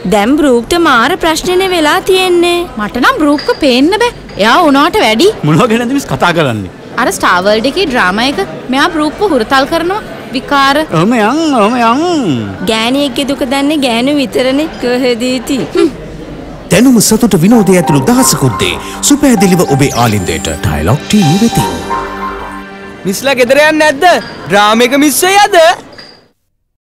දැන් බෲක්ට මාර ප්‍රශ්නනේ වෙලා තියෙන්නේ. මට නම් බෲක්ව පේන්න බෑ. එයා උනාට වැඩි. මොනවා ගැනද මිස් කතා කරන්නේ? අර ස්ටාර් වර්ල්ඩ් එකේ ඩ්‍රාමා එක මෙයා බෲක්ව හුරතල් කරනවා. විකාර. ඔම යන්. ගෑණියෙක්ගේ දුක දන්නේ ගෑනු විතරනේ කොහෙදීති. දැනුම සතුට විනෝදය ඇතුළු දහසකුත් දේ සුපැහැදිලිව ඔබේ ආලින්දයට ඩයලොග් ටීවී වෙතින්. මිස්ලා ගෙදර යන්නේ නැද්ද? ඩ්‍රාමා එක මිස් වෙයිද?